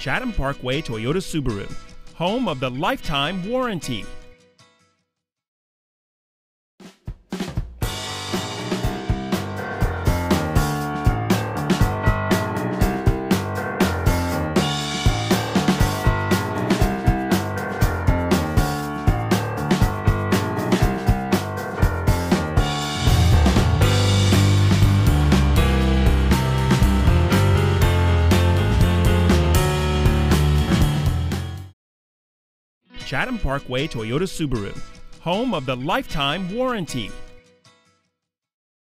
Chatham Parkway, Toyota Subaru, home of the lifetime warranty. Chatham Parkway, Toyota Subaru, home of the lifetime warranty.